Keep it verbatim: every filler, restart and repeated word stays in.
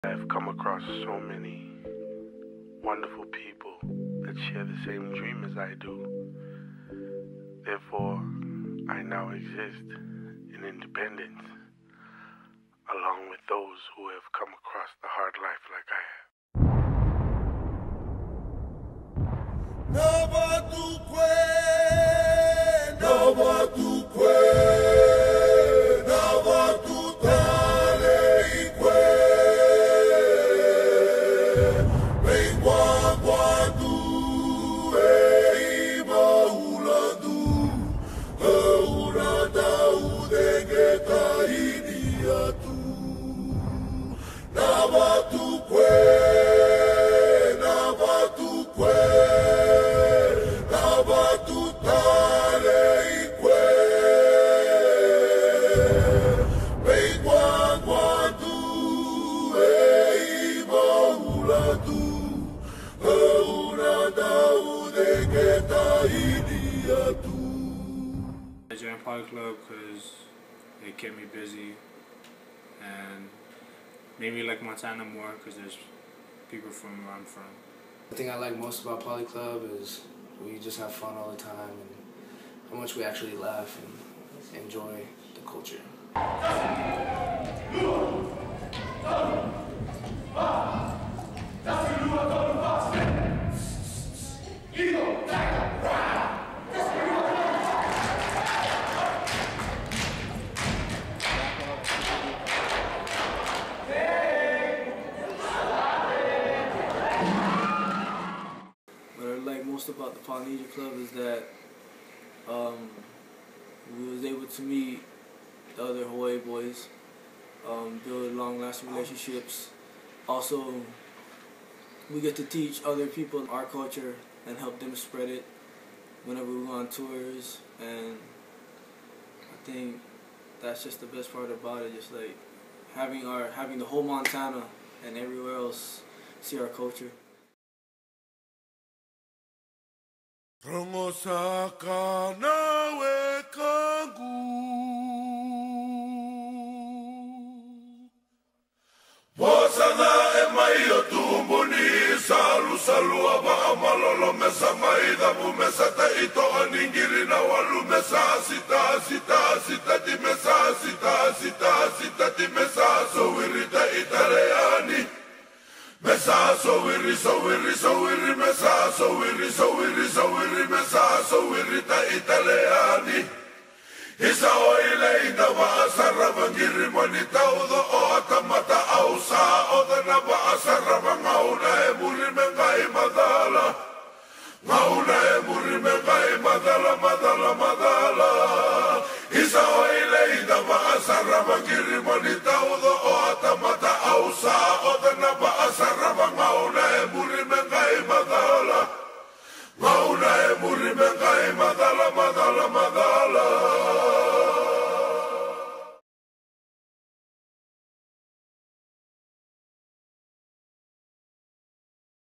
I've come across so many wonderful people that share the same dream as I do. Therefore, I now exist in independence, along with those who have come across the hard life like I have. I joined Poly Club because it kept me busy and made me like Montana more because there's people from where I'm from. The thing I like most about Poly Club is we just have fun all the time and how much we actually laugh and enjoy the culture. What I like most about the Polynesia Club is that um, we was able to meet the other Hawaii boys, um, build long-lasting relationships. Also, we get to teach other people our culture and help them spread it whenever we go on tours. And I think that's just the best part about it, just like having our having the whole Montana and everywhere else see our culture. Rongo saka nawe kangu Wasana e mai o tumbuni Salu salu aba amalolo mesa mai Dabu mesa ta ito aningiri na walu mesa Sita sita sita di mesa Sita sita sita di mesa So wirita italeani Mesa so wiri so wiri so wiri mesa so wiri so wiri so wiri mesa so wiri ta italiani Isa o ile ina wa asarava ngiri monita udo o atamata ausa o dana wa asarava ngauna e muri mengai madala Ngauna e muri mengai madala madala madala Isa o